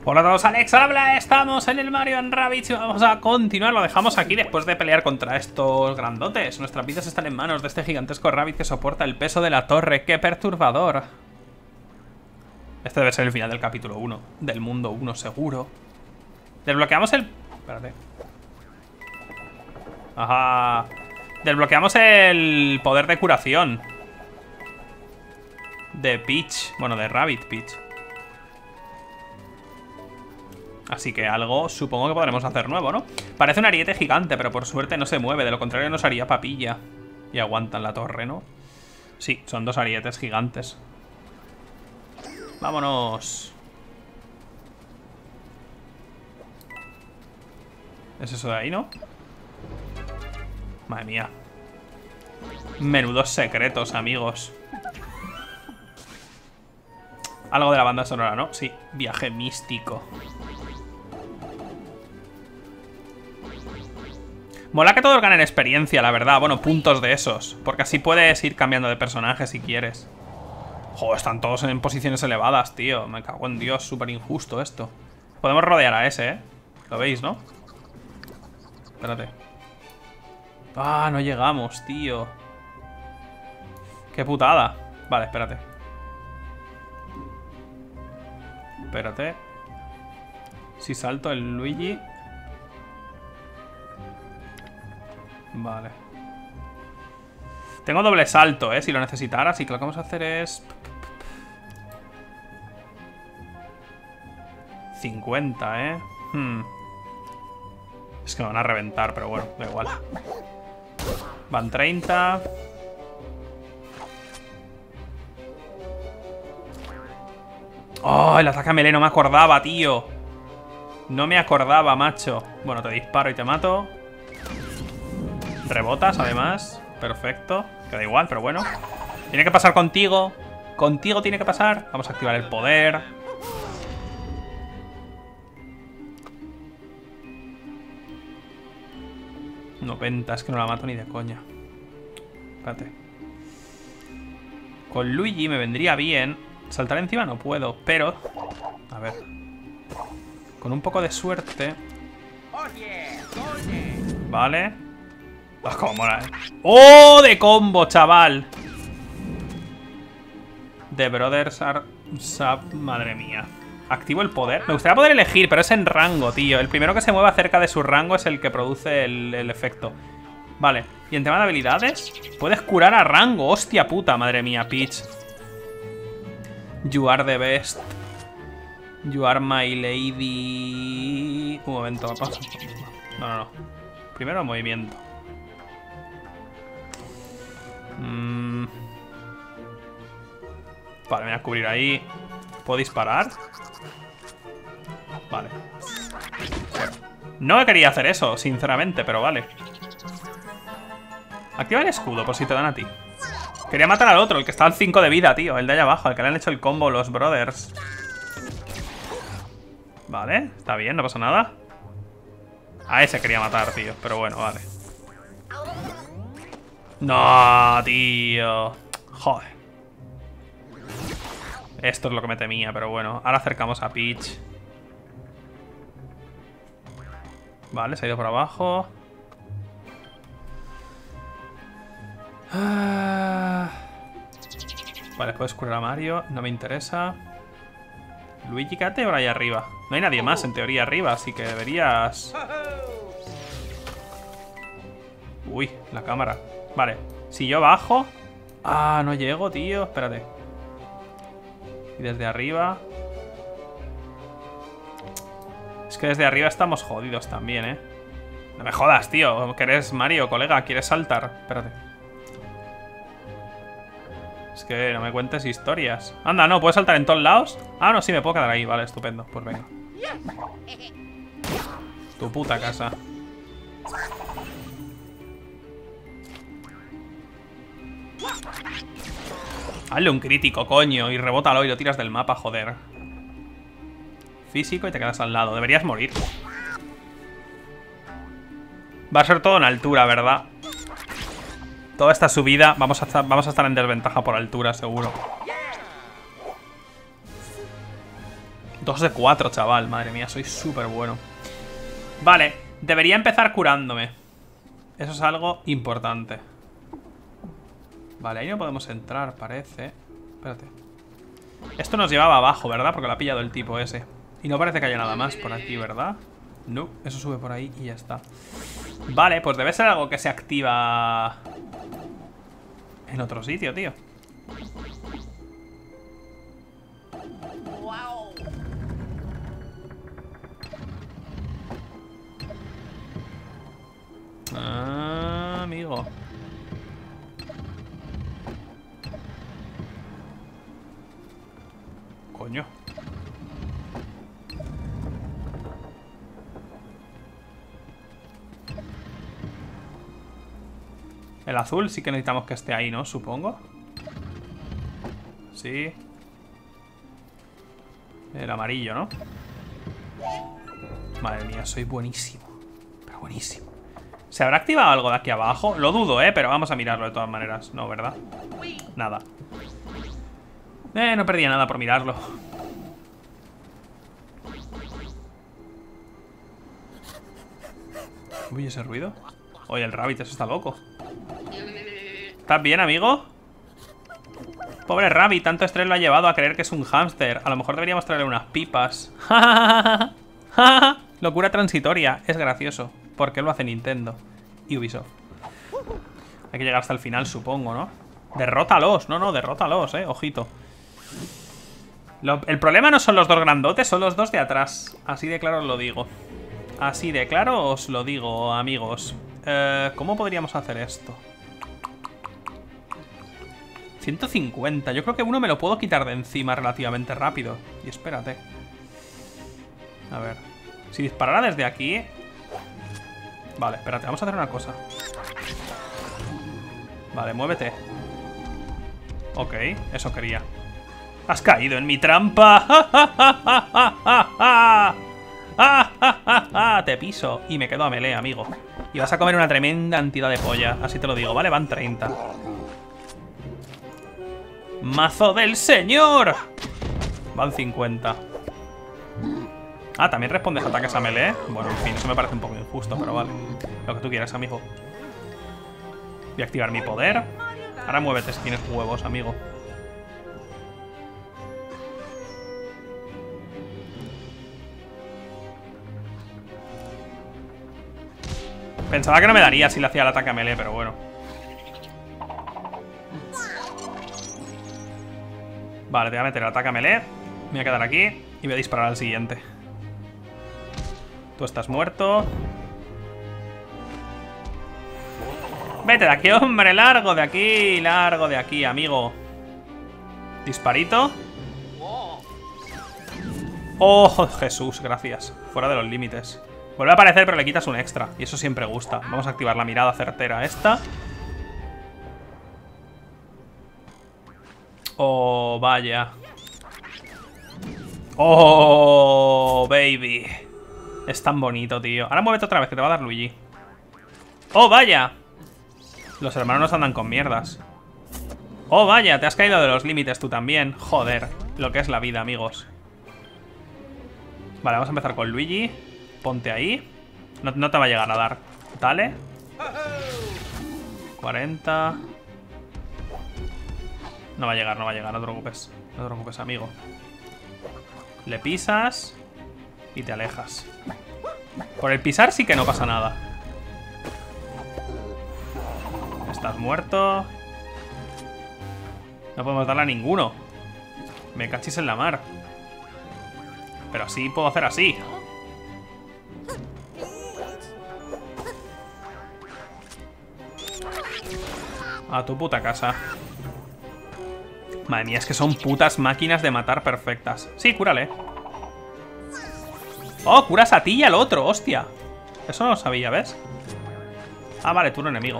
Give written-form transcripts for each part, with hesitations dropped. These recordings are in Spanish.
Hola a todos, Alex habla, estamos en el Mario & Rabbids y vamos a continuar. Lo dejamos aquí después de pelear contra estos grandotes. Nuestras vidas están en manos de este gigantesco Rabbid que soporta el peso de la torre. ¡Qué perturbador! Este debe ser el final del capítulo 1, del mundo 1 seguro. Desbloqueamos el... Espérate. Ajá. Desbloqueamos el poder de curación de Peach. Bueno, de Rabbid Peach. Así que algo supongo que podremos hacer nuevo, ¿no? Parece un ariete gigante, pero por suerte no se mueve. De lo contrario nos haría papilla. Y aguantan la torre, ¿no? Sí, son dos arietes gigantes. Vámonos. ¿Es eso de ahí, no? Madre mía. Menudos secretos, amigos. Algo de la banda sonora, ¿no? Sí, viaje místico. Mola que todos ganen experiencia, la verdad. Bueno, puntos de esos. Porque así puedes ir cambiando de personaje si quieres. Joder, están todos en posiciones elevadas, tío. Me cago en Dios, súper injusto esto. Podemos rodear a ese, ¿eh? Lo veis, ¿no? Espérate. Ah, no llegamos, tío. Qué putada. Vale, espérate. Espérate. Si salto el Luigi... Vale. Tengo doble salto, si lo necesitara. Así que lo que vamos a hacer es... 50, Es que me van a reventar, pero bueno, da igual. Van 30. Oh, el ataque a melee no me acordaba, tío. No me acordaba, macho. Bueno, te disparo y te mato. Rebotas, además. Perfecto. Queda igual, pero bueno. Tiene que pasar contigo. Contigo tiene que pasar. Vamos a activar el poder. ...90, es que no la mato ni de coña. Espérate. Con Luigi me vendría bien. Saltar encima no puedo, pero... A ver. Con un poco de suerte... Vale. Ah, cómo mola, ¡Oh! De combo, chaval. The Brothers are... Madre mía. Activo el poder. Me gustaría poder elegir, pero es en rango, tío. El primero que se mueva cerca de su rango es el que produce el efecto. Vale. Y en tema de habilidades, puedes curar a rango. Hostia puta, madre mía, Peach. You are the best. You are my lady. Un momento, papá. No. Primero el movimiento. Vale, me voy a cubrir ahí. ¿Puedo disparar? Vale. No quería hacer eso, sinceramente, pero vale. Activa el escudo por si te dan a ti. Quería matar al otro, el que está al 5 de vida, tío. El de allá abajo, al que le han hecho el combo los brothers. Vale, está bien, no pasa nada. A ese quería matar, tío, pero bueno, vale. No, tío. Joder. Esto es lo que me temía, pero bueno. Ahora acercamos a Peach. Vale, se ha ido por abajo. Vale, puedes curar a Mario. No me interesa. Luigi, quédate ahora ahí arriba. No hay nadie más, en teoría, arriba, así que deberías... Uy, la cámara. Vale, si yo bajo... Ah, no llego, tío. Espérate. Y desde arriba... Es que desde arriba estamos jodidos también, No me jodas, tío. Que eres Mario, colega. ¿Quieres saltar? Espérate. Es que no me cuentes historias. Anda, no, ¿puedes saltar en todos lados? Ah, no, sí, me puedo quedar ahí. Vale, estupendo. Pues venga. Tu puta casa. Hazle un crítico, coño. Y rebótalo y lo tiras del mapa, joder. Físico y te quedas al lado. Deberías morir. Va a ser todo en altura, ¿verdad? Toda esta subida vamos a estar en desventaja por altura, seguro. 2 de 4, chaval. Madre mía, soy súper bueno. Vale, debería empezar curándome. Eso es algo importante. Vale, ahí no podemos entrar, parece. Espérate. Esto nos llevaba abajo, ¿verdad? Porque lo ha pillado el tipo ese. Y no parece que haya nada más por aquí, ¿verdad? No, eso sube por ahí y ya está. Vale, pues debe ser algo que se activa en otro sitio, tío. Ah, amigo. Coño. El azul sí que necesitamos que esté ahí, ¿no? Supongo. Sí. El amarillo, ¿no? Madre mía, soy buenísimo. Pero buenísimo. ¿Se habrá activado algo de aquí abajo? Lo dudo, pero vamos a mirarlo de todas maneras. No, ¿verdad? Nada. No perdía nada por mirarlo. Uy, ese ruido. Oye, el rabbit, eso está loco. ¿Estás bien, amigo? Pobre rabbit, tanto estrés lo ha llevado a creer que es un hámster. A lo mejor deberíamos traerle unas pipas. Locura transitoria. Es gracioso. ¿Por qué lo hace Nintendo y Ubisoft? Hay que llegar hasta el final, supongo, ¿no? Derrótalos. No, derrótalos, ojito. El problema no son los dos grandotes, son los dos de atrás. Así de claro os lo digo. Así de claro os lo digo, amigos. ¿Cómo podríamos hacer esto? 150. Yo creo que uno me lo puedo quitar de encima relativamente rápido. Y espérate. A ver. Si disparara desde aquí... Vale, espérate, vamos a hacer una cosa. Vale, muévete. Ok, eso quería. ¡Has caído en mi trampa! Te piso. Y me quedo a melee, amigo. Y vas a comer una tremenda cantidad de polla. Así te lo digo, ¿vale? Van 30. ¡Mazo del señor! Van 50. Ah, ¿también respondes ataques a melee? Bueno, en fin, eso me parece un poco injusto, pero vale. Lo que tú quieras, amigo. Voy a activar mi poder. Ahora muévete si tienes huevos, amigo. Pensaba que no me daría si le hacía el ataque a melee, pero bueno. Vale, te voy a meter el ataque a melee. Me voy a quedar aquí y voy a disparar al siguiente. Tú estás muerto. Vete de aquí, hombre. Largo de aquí, amigo. Disparito. Oh, Jesús, gracias. Fuera de los límites. Vuelve a aparecer, pero le quitas un extra. Y eso siempre gusta. Vamos a activar la mirada certera esta. Oh, vaya. Oh, baby. Es tan bonito, tío. Ahora muévete otra vez, que te va a dar Luigi. Oh, vaya. Los hermanos andan con mierdas. Oh, vaya, te has caído de los límites tú también. Joder, lo que es la vida, amigos. Vale, vamos a empezar con Luigi. Ponte ahí. No te va a llegar a dar. Dale. 40. No va a llegar, no te preocupes. No te preocupes, amigo. Le pisas y te alejas. Por el pisar sí que no pasa nada. Estás muerto. No podemos darle a ninguno. Me cachis en la mar. Pero sí puedo hacer así. A tu puta casa. Madre mía, es que son putas máquinas de matar perfectas. Sí, cúrale. Oh, curas a ti y al otro, hostia. Eso no lo sabía, ¿ves? Ah, vale, turno enemigo.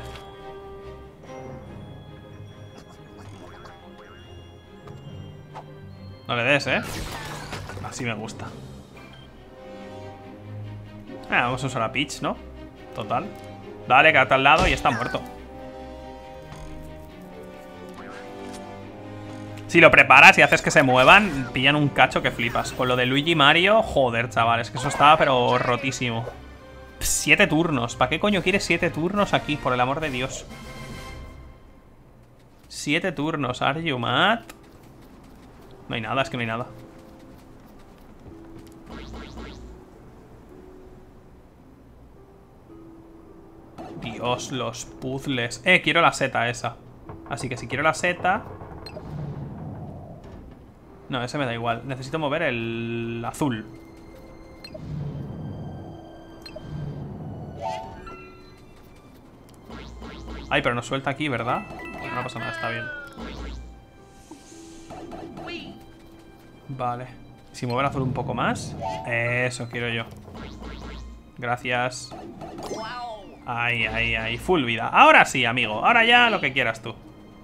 No le des, Así me gusta. Vamos a usar a Peach, ¿no? Total. Dale, quédate al lado y está muerto. Si lo preparas y haces que se muevan, pillan un cacho que flipas. Con lo de Luigi y Mario, joder, chavales, que eso estaba pero rotísimo. 7 turnos. ¿Para qué coño quieres 7 turnos aquí? Por el amor de Dios. 7 turnos. Are you mad? No hay nada, es que no hay nada. Dios, los puzzles. Quiero la seta esa. Así que si quiero la seta... No, ese me da igual. Necesito mover el azul. Ay, pero nos suelta aquí, ¿verdad? No pasa nada, está bien. Vale. Si muevo el azul un poco más. Eso quiero yo. Gracias. Ahí, ahí, ahí. Full vida. Ahora sí, amigo. Ahora ya lo que quieras tú.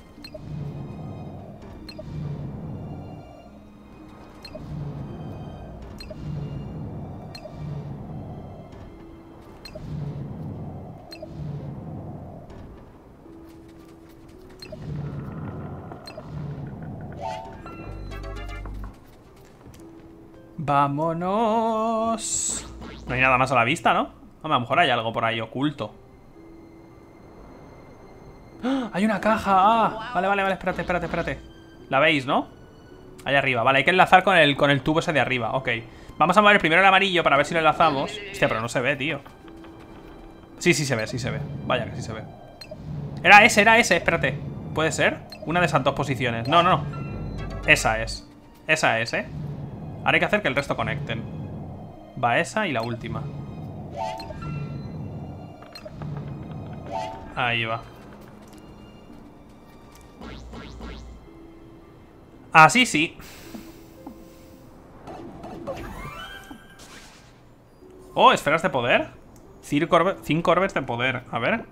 Vámonos. No hay nada más a la vista, ¿no? A lo mejor hay algo por ahí oculto. ¡Ah! ¡Hay una caja! ¡Ah! Vale, vale, vale, espérate, espérate, espérate. ¿La veis, no? Allá arriba, vale, hay que enlazar con el tubo ese de arriba, ok. Vamos a mover primero el amarillo para ver si lo enlazamos. Hostia, pero no se ve, tío. Sí, sí se ve, sí se ve. Vaya que sí se ve. Era ese, espérate. ¿Puede ser? Una de esas dos posiciones. No, no, no. Esa es, Ahora hay que hacer que el resto conecten. Va esa y la última. Ahí va. Así sí. Oh, esferas de poder. 5 orbes de poder. A ver.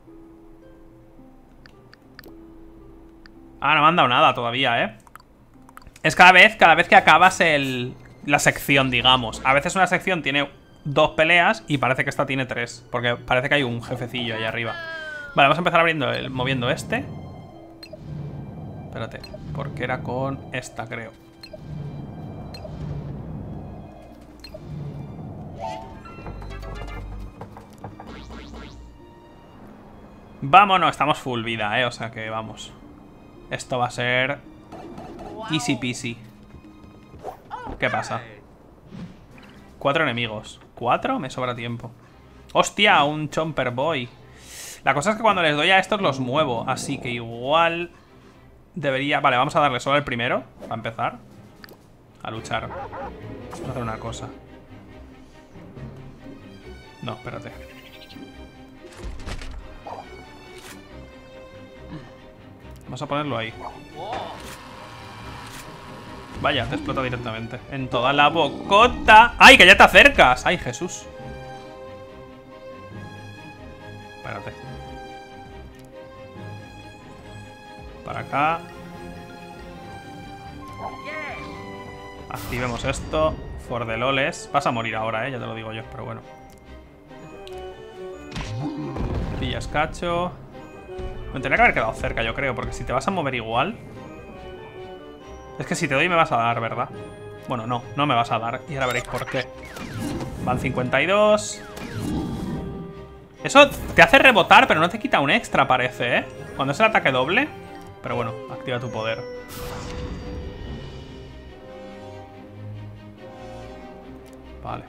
Ah, no me han dado nada todavía, ¿eh? Es cada vez que acabas la sección, digamos. A veces una sección tiene 2 peleas y parece que esta tiene 3. Porque parece que hay un jefecillo ahí arriba. Vale, vamos a empezar moviendo este. Espérate, porque era con esta, creo. Vámonos, estamos full vida, o sea que vamos. Esto va a ser easy peasy. ¿Qué pasa? 4 enemigos. ¿4? Me sobra tiempo. ¡Hostia! Un Chomper Boy. La cosa es que cuando les doy a estos los muevo. Así que igual debería... Vale, vamos a darle solo el primero. Para empezar a luchar. Vamos a hacer una cosa. No, espérate. Vamos a ponerlo ahí. Vaya, te explota directamente. En toda la bocota. ¡Ay, que ya te acercas! ¡Ay, Jesús! Espérate. Para acá. Activemos esto. For the loles. Vas a morir ahora, ya te lo digo yo, pero bueno. Pillas cacho. Me tendría que haber quedado cerca, yo creo, porque si te vas a mover igual... Es que si te doy me vas a dar, ¿verdad? Bueno, no, no me vas a dar. Y ahora veréis por qué. Van 52. Eso te hace rebotar, pero no te quita un extra, parece, ¿eh? Cuando es el ataque doble. Pero bueno, activa tu poder. Vale.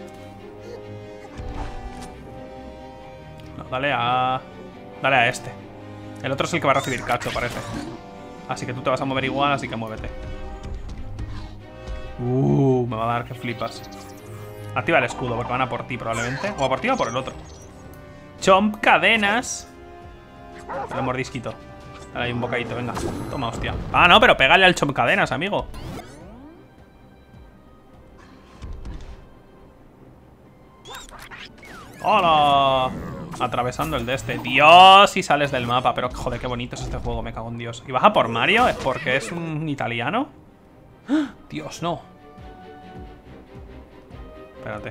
No, dale a este. El otro es el que va a recibir cacho, parece. Así que tú te vas a mover igual, así que muévete. Me va a dar que flipas. Activa el escudo, porque van a por ti probablemente. O a por ti o por el otro. Chomp cadenas. Dale un mordisquito. Dale ahí un bocadito, venga. Toma, hostia. Ah, no, pero pégale al chomp cadenas, amigo. ¡Hola! Atravesando el de este. Dios, si sales del mapa. Pero joder, qué bonito es este juego, me cago en Dios. ¿Y vas a por Mario? ¿Es porque es un italiano? ¡Ah! Dios, no. Espérate.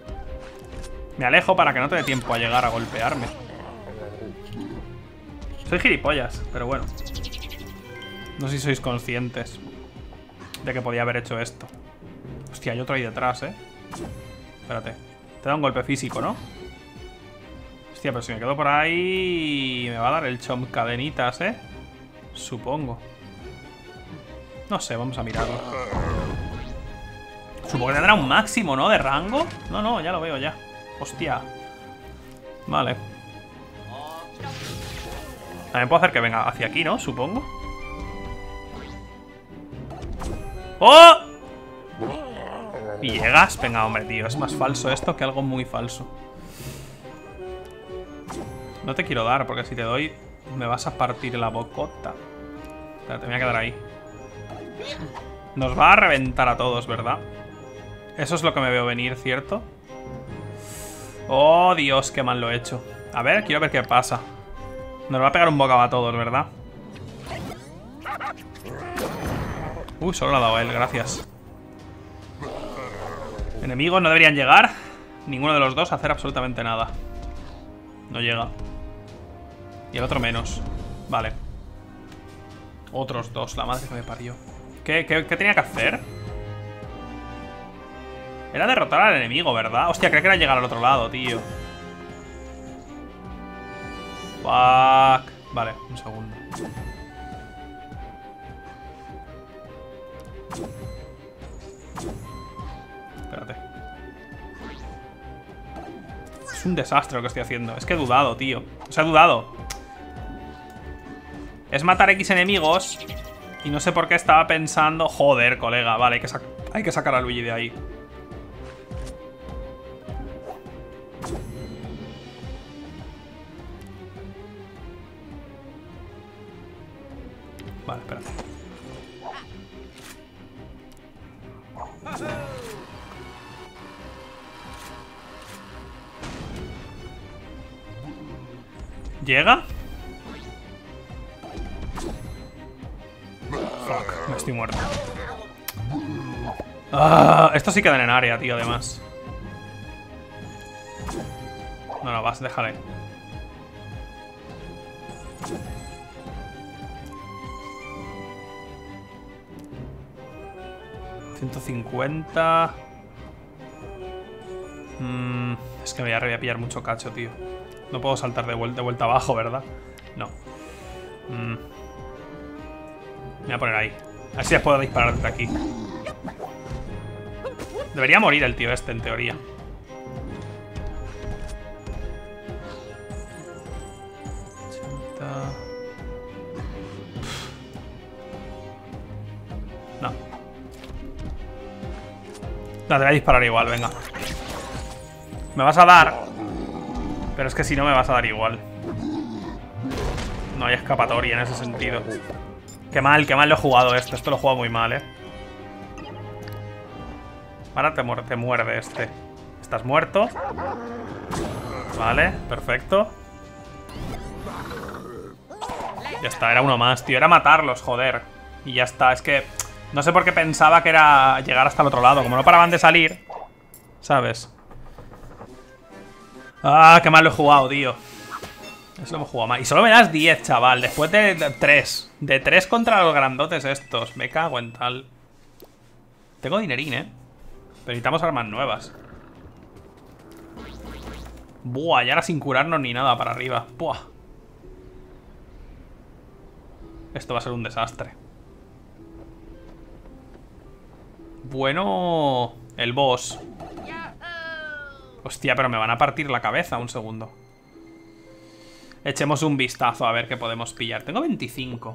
Me alejo para que no te dé tiempo a llegar a golpearme. Soy gilipollas, pero bueno. No sé si sois conscientes de que podía haber hecho esto. Hostia, hay otro ahí detrás, Espérate. Te da un golpe físico, ¿no? Hostia, pero si me quedo por ahí me va a dar el chomp cadenitas, Supongo. No sé, vamos a mirarlo. Supongo que tendrá un máximo, ¿no? De rango. No, ya lo veo ya. Hostia. Vale. También puedo hacer que venga hacia aquí, ¿no? Supongo. ¡Oh! ¿Y llegas? Venga, hombre, tío. Es más falso esto que algo muy falso. No te quiero dar, porque si te doy me vas a partir la bocota. Espérate, me voy a quedar ahí. Nos va a reventar a todos, ¿verdad? Eso es lo que me veo venir, ¿cierto? Oh, Dios, qué mal lo he hecho. A ver, quiero ver qué pasa. Nos va a pegar un bocado a todos, ¿verdad? Uy, solo lo ha dado él, gracias. Enemigos no deberían llegar. Ninguno de los dos a hacer absolutamente nada. No llega. Y el otro menos. Vale. Otros dos, la madre que me parió. ¿Qué tenía que hacer? Era derrotar al enemigo, ¿verdad? Hostia, creo que era llegar al otro lado, tío. Fuck. Vale, un segundo. Espérate. Es un desastre lo que estoy haciendo. Es que he dudado, tío. O sea, he dudado. Es matar X enemigos. Y no sé por qué estaba pensando... Joder, colega. Vale, hay que sacar a Luigi de ahí. Vale, espérate. ¿Llega? Fuck, me estoy muerto. Esto sí quedan en área, tío, además. No, vas, déjale. $150. Es que me voy a pillar mucho cacho, tío. No puedo saltar de vuelta abajo, ¿verdad? No. Me voy a poner ahí. Así les puedo disparar desde aquí. Debería morir el tío este, en teoría. No. No, te voy a disparar igual, venga. Me vas a dar. Pero es que si no me vas a dar igual. No hay escapatoria en ese sentido. Qué mal lo he jugado esto. Esto lo he jugado muy mal, Ahora te muerde este. Estás muerto. Vale, perfecto. Ya está, era uno más, tío. Era matarlos, joder. Y ya está, es que... No sé por qué pensaba que era llegar hasta el otro lado. Como no paraban de salir, ¿sabes? Ah, qué mal lo he jugado, tío. Eso lo hemos jugado mal. Y solo me das 10, chaval. Después de 3. De 3 contra los grandotes estos. Me cago en tal. Tengo dinerín, Pero necesitamos armas nuevas. Buah, y ahora sin curarnos ni nada para arriba. Buah. Esto va a ser un desastre. Bueno, el boss. Hostia, pero me van a partir la cabeza. Un segundo. Echemos un vistazo a ver qué podemos pillar. Tengo 25.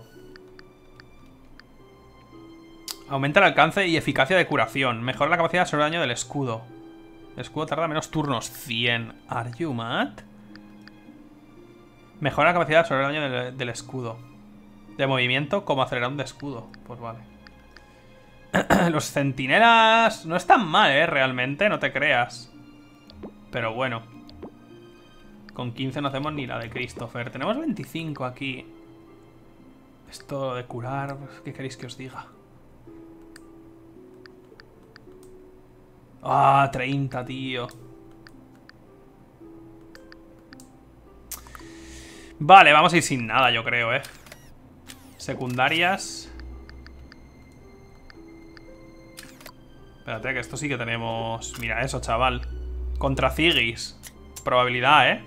Aumenta el alcance y eficacia de curación. Mejora la capacidad sobre daño del escudo. El escudo tarda menos turnos. 100. ¿Are you mad? Mejora la capacidad sobre daño del escudo. De movimiento como acelerador de escudo. Pues vale. Los centinelas no están mal, realmente, no te creas. Pero bueno. Con 15 no hacemos ni la de Christopher. Tenemos 25 aquí. Esto de curar, ¿qué queréis que os diga? Ah, 30, tío. Vale, vamos a ir sin nada, yo creo, Secundarias. Espérate, que esto sí que tenemos... Mira eso, chaval. Contra Zigis. Probabilidad,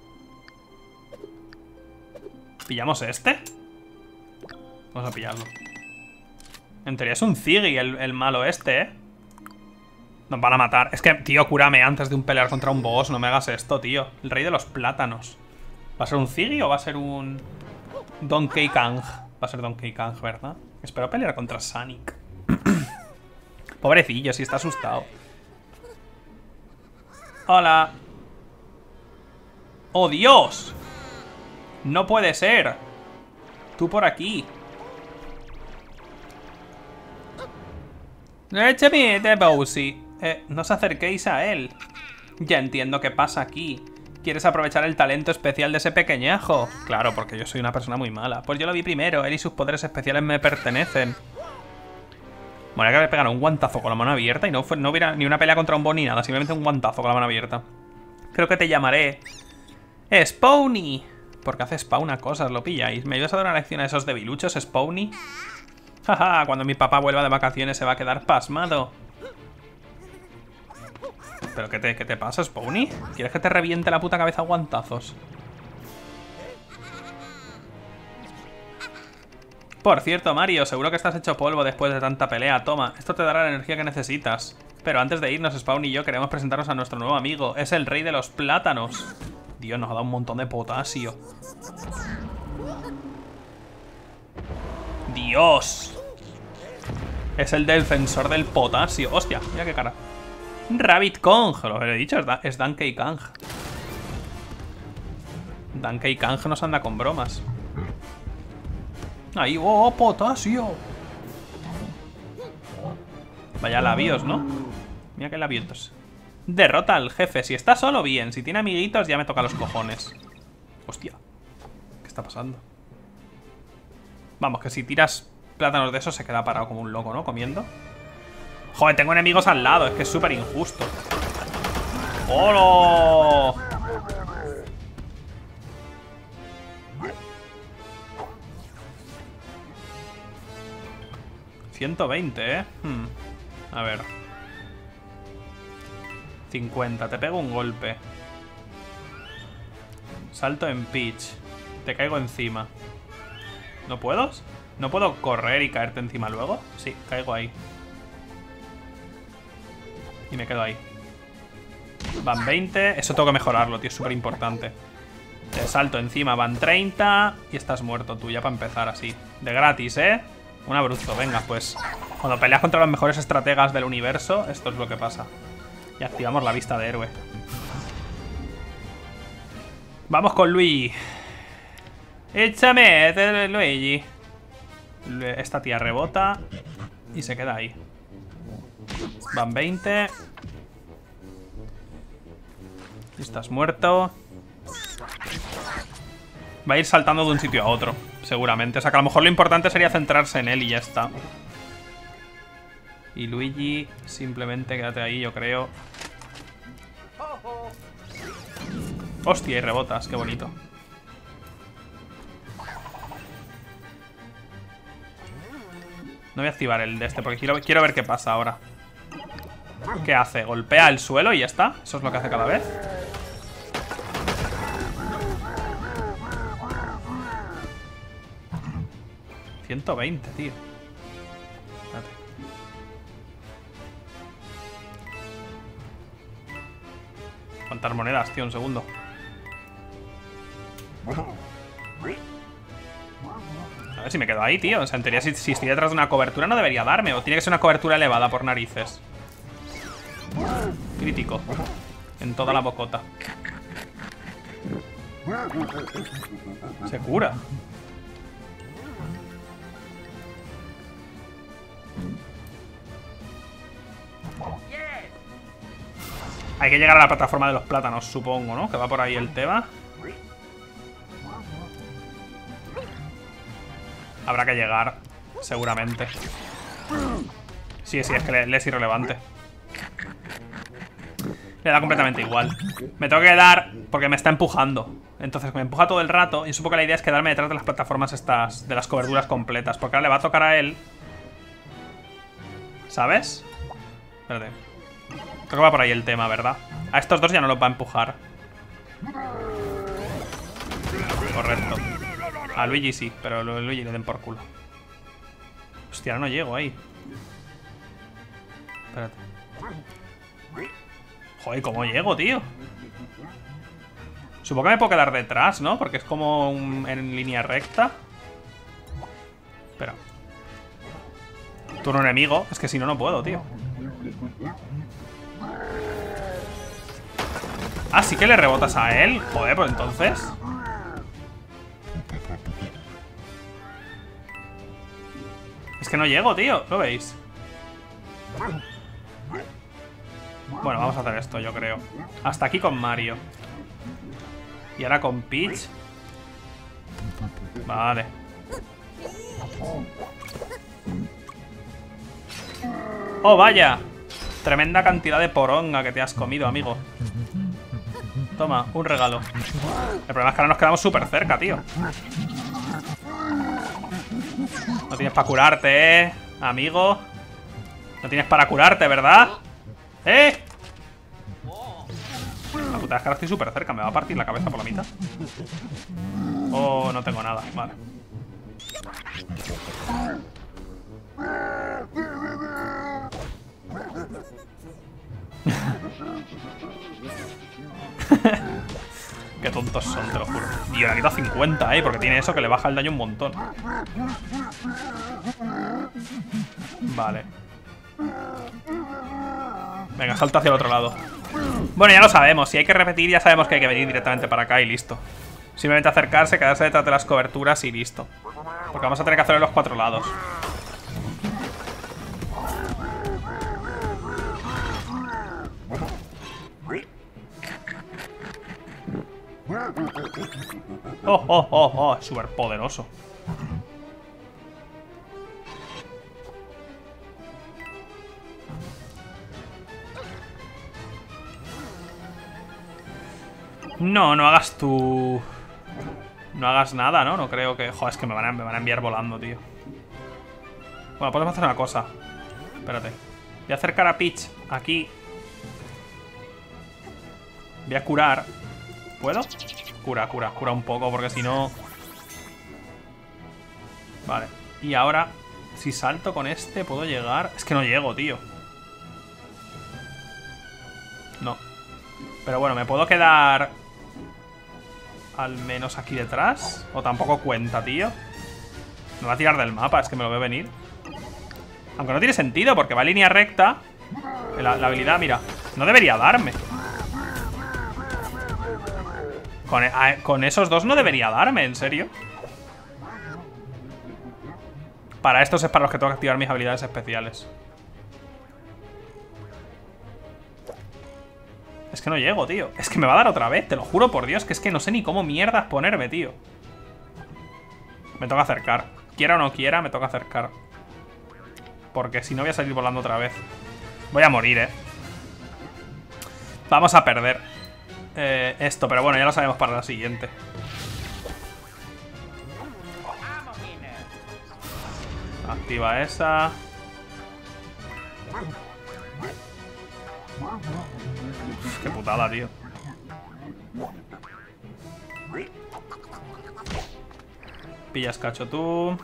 ¿Pillamos este? Vamos a pillarlo. En teoría es un Ziggy el malo este, Nos van a matar. Es que, tío, cúrame antes de un pelear contra un boss. No me hagas esto, tío. El rey de los plátanos. ¿Va a ser un Ziggy o va a ser un... Donkey Kong? Va a ser Donkey Kong, ¿verdad? Espero pelear contra Sonic. Pobrecillo, sí está asustado. Hola. ¡Oh, Dios! No puede ser. Tú por aquí. Échame de Bowsy. No os acerquéis a él. Ya entiendo qué pasa aquí. ¿Quieres aprovechar el talento especial de ese pequeñajo? Claro, porque yo soy una persona muy mala. Pues yo lo vi primero. Él y sus poderes especiales me pertenecen. Bueno, hay que pegar un guantazo con la mano abierta y no hubiera ni una pelea contra un boss ni nada. Simplemente un guantazo con la mano abierta. Creo que te llamaré Spawny. Porque hace spawn a cosas, lo pilláis. ¿Me ayudas a dar una lección a esos debiluchos, Spawny? Jaja, cuando mi papá vuelva de vacaciones se va a quedar pasmado. ¿Pero qué te pasa, Spawny? ¿Quieres que te reviente la puta cabeza a guantazos? Por cierto, Mario, seguro que estás hecho polvo después de tanta pelea. Toma, esto te dará la energía que necesitas. Pero antes de irnos, Spawn y yo queremos presentarnos a nuestro nuevo amigo. Es el rey de los plátanos. Dios, nos ha dado un montón de potasio. ¡Dios! Es el defensor del potasio. ¡Hostia! Mira qué cara. Rabbit Kong. Lo he dicho, es Donkey Kong. Donkey Kong nos anda con bromas. Ahí, ¡oh, potasio! Vaya labios, ¿no? Mira qué labios. Derrota al jefe. Si está solo, bien. Si tiene amiguitos, ya me toca los cojones. Hostia. ¿Qué está pasando? Vamos, que si tiras plátanos de esos se queda parado como un loco, ¿no? Comiendo. Joder, tengo enemigos al lado. Es que es súper injusto. ¡Hola! 120, A ver. 50, te pego un golpe. Salto en pitch. Te caigo encima. ¿No puedo? ¿No puedo correr y caerte encima luego? Sí, caigo ahí. Y me quedo ahí. Van 20. Eso tengo que mejorarlo, tío, es súper importante. Te salto encima, van 30. Y estás muerto tú, ya para empezar así. De gratis, Un abrupto, venga, pues. Cuando peleas contra los mejores estrategas del universo, esto es lo que pasa. Y activamos la vista de héroe. Vamos con Luigi. Échame, Luigi. Esta tía rebota y se queda ahí. Van 20. Estás muerto. Va a ir saltando de un sitio a otro, seguramente. O sea que a lo mejor lo importante sería centrarse en él y ya está. Y Luigi, simplemente quédate ahí, yo creo. Hostia, y rebotas, qué bonito. No voy a activar el de este porque quiero ver qué pasa ahora. ¿Qué hace? Golpea el suelo y ya está. Eso es lo que hace cada vez. $120, tío. Espérate. ¿Cuántas monedas, tío? Un segundo. A ver si me quedo ahí, tío. O sea, en teoría, si estoy detrás de una cobertura no debería darme. O tiene que ser una cobertura elevada por narices. Crítico. En toda la bocota. Se cura. Hay que llegar a la plataforma de los plátanos, supongo, ¿no? Que va por ahí el tema. Habrá que llegar, seguramente. Sí, es que le es irrelevante. Le da completamente igual. Me tengo que quedar porque me está empujando. Entonces me empuja todo el rato. Y supongo que la idea es quedarme detrás de las plataformas estas, de las coberturas completas. Porque ahora le va a tocar a él. ¿Sabes? Espérate. Creo que va por ahí el tema, ¿verdad? A estos dos ya no los va a empujar. Correcto. A Luigi sí, pero a Luigi le den por culo. Hostia, no llego ahí. Espérate. Joder, ¿cómo llego, tío? Supongo que me puedo quedar detrás, ¿no? Porque es como en línea recta. Espera. Turno enemigo. Es que si no, no puedo, tío. Ah, sí que le rebotas a él. Joder, pues entonces... Es que no llego, tío. ¿Lo veis? Bueno, vamos a hacer esto, yo creo. Hasta aquí con Mario. Y ahora con Peach. Vale. ¡Oh, vaya! Tremenda cantidad de poronga que te has comido, amigo. Toma, un regalo. El problema es que ahora nos quedamos súper cerca, tío. No tienes para curarte, amigo. No tienes para curarte, ¿verdad? La puta es que ahora estoy súper cerca. ¿Me va a partir la cabeza por la mitad? Oh, no tengo nada. Vale. Qué tontos son, te lo juro. Y le quita 50, porque tiene eso que le baja el daño un montón. Vale. Venga, salta hacia el otro lado. Bueno, ya lo sabemos. Si hay que repetir, ya sabemos que hay que venir directamente para acá y listo. Simplemente acercarse, quedarse detrás de las coberturas y listo. Porque vamos a tener que hacerlo en los 4 lados. Oh, oh, oh, oh, es súper poderoso. No, no hagas tu... No hagas nada, ¿no? No creo que... Joder, es que me van a enviar volando, tío. Bueno, podemos hacer una cosa. Espérate. Voy a acercar a Peach aquí. Voy a curar. ¿Puedo? Cura un poco, porque si no... Vale. Y ahora, si salto con este, ¿puedo llegar? Es que no llego, tío. No. Pero bueno, me puedo quedar... al menos aquí detrás. O tampoco cuenta, tío. Me va a tirar del mapa, es que me lo veo venir. Aunque no tiene sentido, porque va en línea recta. La habilidad, mira, no debería darme. Con esos dos no debería darme, ¿en serio? Para estos es para los que tengo que activar mis habilidades especiales. Es que no llego, tío. Es que me va a dar otra vez, te lo juro por Dios. Que es que no sé ni cómo mierdas ponerme, tío. Me toca acercar. Quiera o no quiera, me toca acercar. Porque si no voy a salir volando otra vez. Voy a morir, Vamos a perder esto, pero bueno, ya lo sabemos para la siguiente. Activa esa. Qué putada, tío. Pillas cacho tú.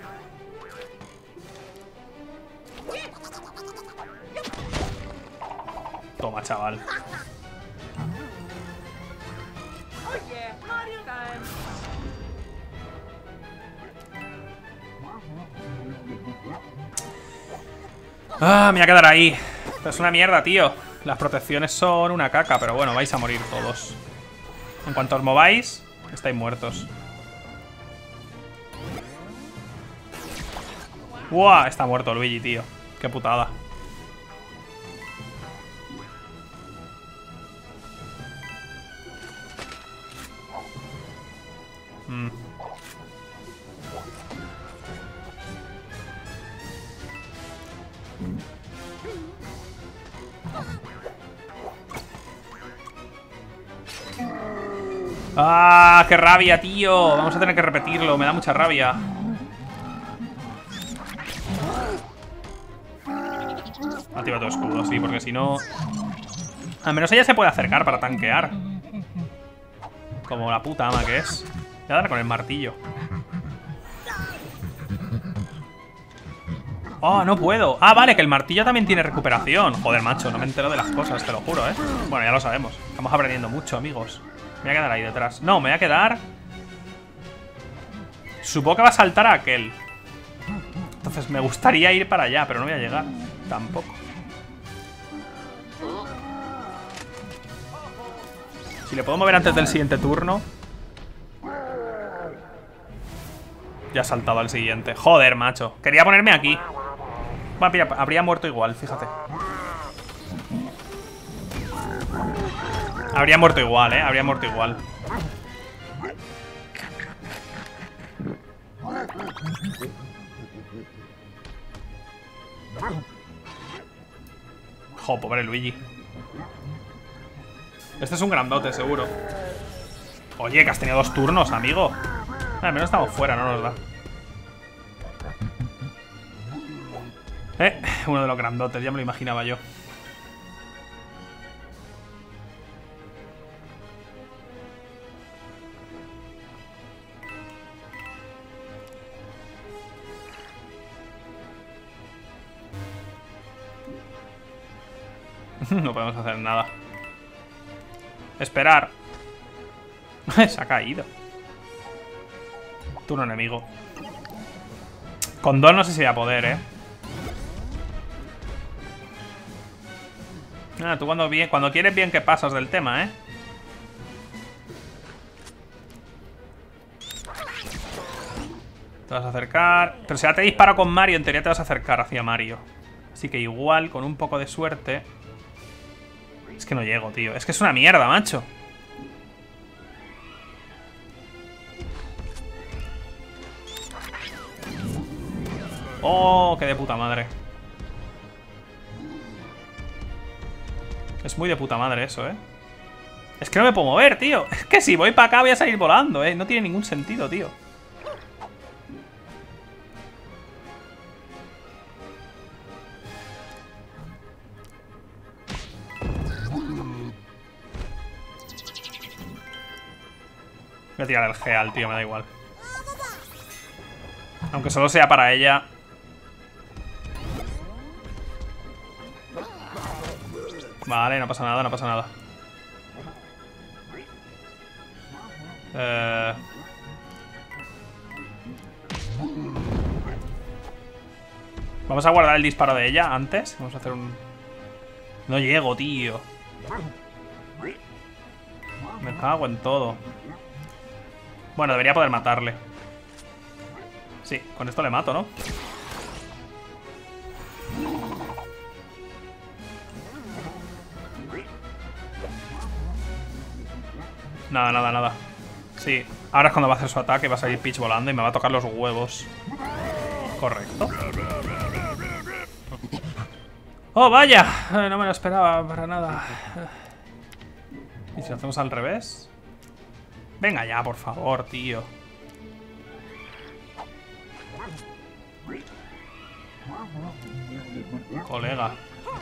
Toma, chaval. Ah, me voy a quedar ahí. Pero es una mierda, tío. Las protecciones son una caca, pero bueno, vais a morir todos. En cuanto os mováis, estáis muertos. ¡Buah! Está muerto Luigi, tío. Qué putada. ¡Ah! ¡Qué rabia, tío! Vamos a tener que repetirlo. Me da mucha rabia. Activa tu escudo, sí, porque si no... Al menos ella se puede acercar para tanquear. Como la puta ama que es. Voy a dar con el martillo. Oh, no puedo. Ah, vale, que el martillo también tiene recuperación. Joder, macho, no me entero de las cosas, te lo juro, ¿eh? Bueno, ya lo sabemos. Estamos aprendiendo mucho, amigos. Me voy a quedar ahí detrás. No, me voy a quedar... Supongo que va a saltar a aquel. Entonces me gustaría ir para allá, pero no voy a llegar. Tampoco. Si le puedo mover antes del siguiente turno. Ya ha saltado al siguiente. Joder, macho. Quería ponerme aquí. Bueno, mira, habría muerto igual, fíjate. Habría muerto igual, habría muerto igual. Jo, pobre Luigi. Este es un grandote, seguro. Oye, que has tenido 2 turnos, amigo. Al menos estamos fuera, no nos da. Uno de los grandotes, ya me lo imaginaba yo. No podemos hacer nada. Esperar. Se ha caído. Turno enemigo. Con 2 no sé si voy a poder, Ah, tú cuando quieres bien que pasas del tema, Te vas a acercar. Pero si ya te disparo con Mario, en teoría te vas a acercar hacia Mario. Así que igual, con un poco de suerte. Es que no llego, tío. Es que es una mierda, macho. Oh, qué de puta madre. Es muy de puta madre eso, Es que no me puedo mover, tío. Es que si voy para acá voy a salir volando, No tiene ningún sentido, tío. Voy a tirar el Geal, tío, me da igual. Aunque solo sea para ella. Vale, no pasa nada, no pasa nada. Vamos a guardar el disparo de ella antes. Vamos a hacer un... No llego, tío. Me cago en todo. Bueno, debería poder matarle. Sí, con esto le mato, ¿no? Nada, nada, nada. Sí, ahora es cuando va a hacer su ataque. Va a salir Peach volando y me va a tocar los huevos. Correcto. ¡Oh, vaya! No me lo esperaba para nada. ¿Y si lo hacemos al revés? Venga ya, por favor, tío. Colega.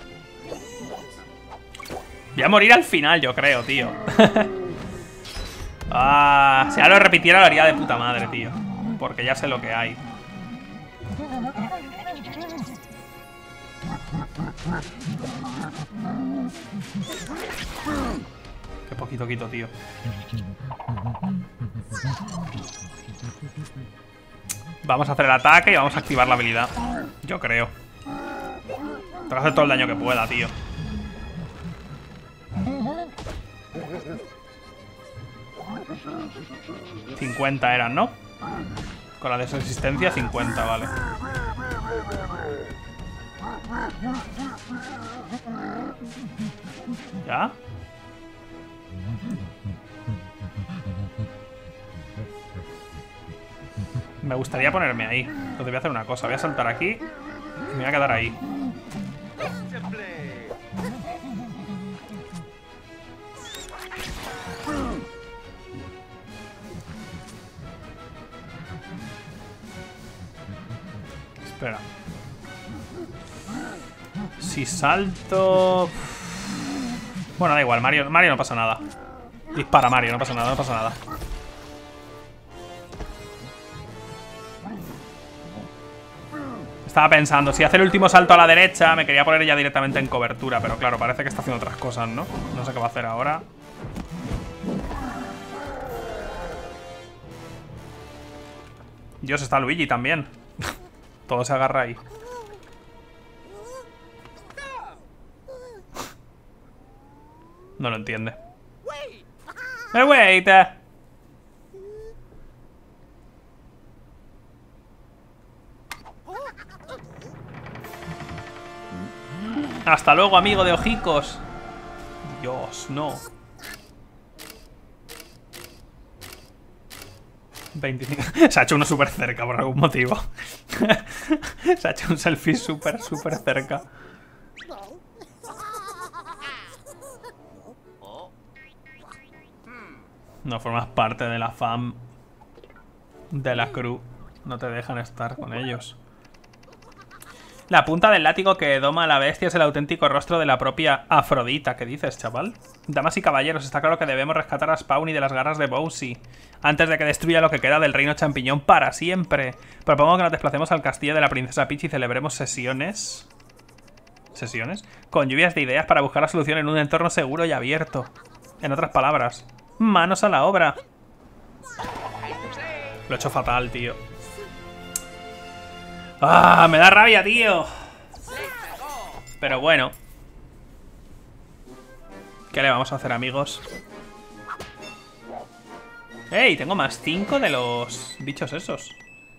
Voy a morir al final, yo creo, tío. Ah, si ya lo repitiera lo haría de puta madre, tío. Porque ya sé lo que hay. Qué poquito quito, tío. Vamos a hacer el ataque y vamos a activar la habilidad. Yo creo. Tengo que hacer todo el daño que pueda, tío. $50 eran, ¿no? Con la desresistencia 50, vale. ¿Ya? Me gustaría ponerme ahí. Entonces voy a hacer una cosa. Voy a saltar aquí y me voy a quedar ahí. Si salto... Bueno, da igual, Mario no pasa nada. Dispara, Mario, no pasa nada, no pasa nada. Estaba pensando, si hace el último salto a la derecha, me quería poner ya directamente en cobertura. Pero claro, parece que está haciendo otras cosas, ¿no? No sé qué va a hacer ahora. Dios, está Luigi también. Todo se agarra ahí. No lo entiende. Wait. Hasta luego, amigo de hocicos. Dios, no. 25. Se ha hecho uno súper cerca por algún motivo. Se ha hecho un selfie súper cerca. No formas parte de la fam de la crew. No te dejan estar con ellos. La punta del látigo que doma a la bestia es el auténtico rostro de la propia Afrodita. ¿Qué dices, chaval? Damas y caballeros, está claro que debemos rescatar a Spawny de las garras de Bowsy antes de que destruya lo que queda del reino champiñón para siempre. Propongo que nos desplacemos al castillo de la princesa Peach y celebremos sesiones... ¿Sesiones? Con lluvias de ideas para buscar la solución en un entorno seguro y abierto. En otras palabras, manos a la obra. Lo he hecho fatal, tío. ¡Ah! Me da rabia, tío. Pero bueno. ¿Qué le vamos a hacer, amigos? ¡Ey! Tengo más 5 de los bichos esos.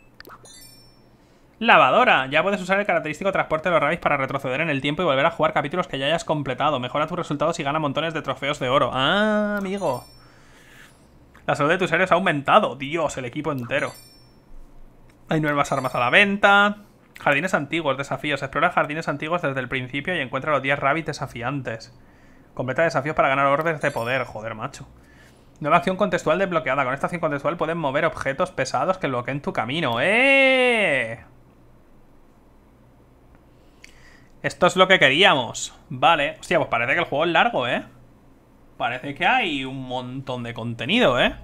Lavadora. Ya puedes usar el característico transporte de los rabbits para retroceder en el tiempo y volver a jugar capítulos que ya hayas completado. Mejora tus resultados y gana montones de trofeos de oro. ¡Ah, amigo! La salud de tus héroes ha aumentado. Dios, el equipo entero. Hay nuevas armas a la venta. Jardines antiguos, desafíos. Explora jardines antiguos desde el principio y encuentra los 10 rabbits desafiantes. Completa desafíos para ganar orbes de poder. Joder, macho. Nueva acción contextual desbloqueada. Con esta acción contextual pueden mover objetos pesados que bloqueen tu camino. ¡Eh! Esto es lo que queríamos. Vale. Hostia, pues parece que el juego es largo, ¿eh? Parece que hay un montón de contenido, ¿eh?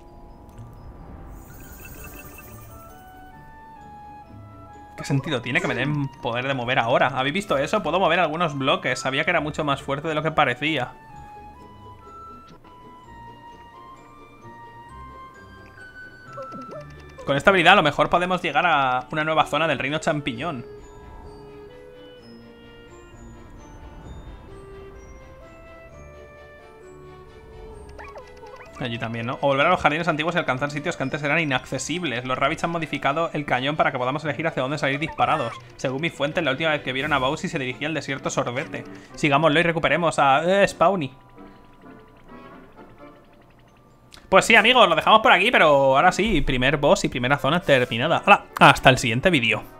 ¿Qué sentido tiene que me den poder de mover ahora? ¿Habéis visto eso? Puedo mover algunos bloques. Sabía que era mucho más fuerte de lo que parecía. Con esta habilidad a lo mejor podemos llegar a una nueva zona del reino champiñón. Allí también, ¿no? O volver a los jardines antiguos y alcanzar sitios que antes eran inaccesibles. Los rabbits han modificado el cañón para que podamos elegir hacia dónde salir disparados. Según mi fuente, la última vez que vieron a Bowsy se dirigía al desierto sorbete. Sigámoslo y recuperemos a Spawny. Pues sí, amigos, lo dejamos por aquí, pero ahora sí, primer boss y primera zona terminada. ¡Hala! Hasta el siguiente vídeo.